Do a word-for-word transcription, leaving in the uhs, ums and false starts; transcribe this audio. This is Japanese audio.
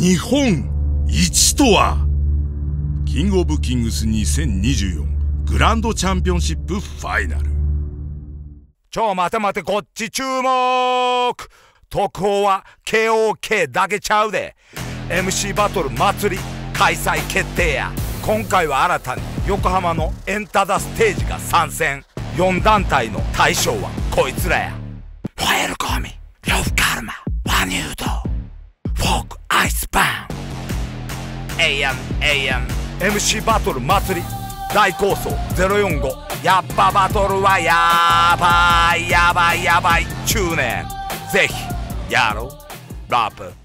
日本一とは。キングオブキングスにせんにじゅうよんグランドチャンピオンシップファイナル。 ちょ待て待て、こっち注目。特報は ケーオーケー だけちゃうで。 エムシー バトル祭り開催決定や。今回は新たに横浜のエンタダステージが参戦。よん団体の大将はこいつらや。ファイルコミ、呂布カルマ、ワニュード、フォークアイスバーン、 エーエム エーエム エムシー バトル祭り大構想ゼロよんご。やっぱバトルはやばいやばいやばい中年。ぜひやろうラップ。